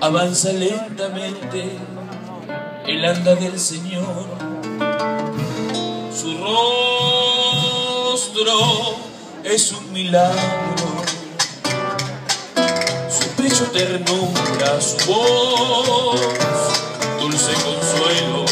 Avanza lentamente el anda del Señor, su rostro es un milagro, su pecho ternura, su voz dulce consuelo,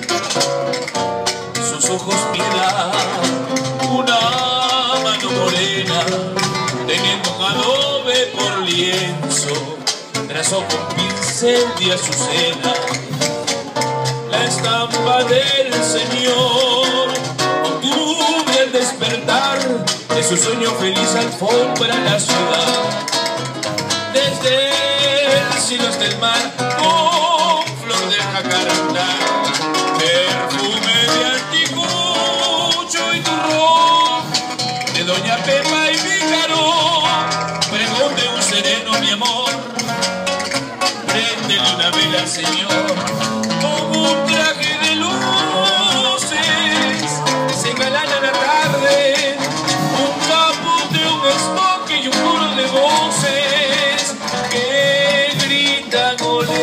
sus ojos piedad, una mano morena teniendo un adobe por lienzo, trazó con pincel de azucena la estampa del Señor. Octubre al despertar de su sueño feliz alfombra la ciudad, desde el cielo hasta el mar con flor de jacarandá, perfume de anticucho y turrón de doña Pepa y Pícaro, pregón de un sereno mi amor. Préndele una vela, Señor, con un traje de luces, se engalana la tarde, un caput de un smoking y un coro de voces que gritan olé.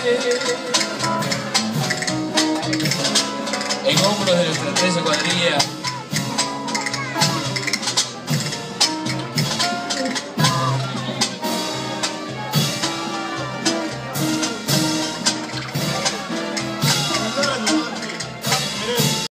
En hombros de nuestra 13 cuadrilla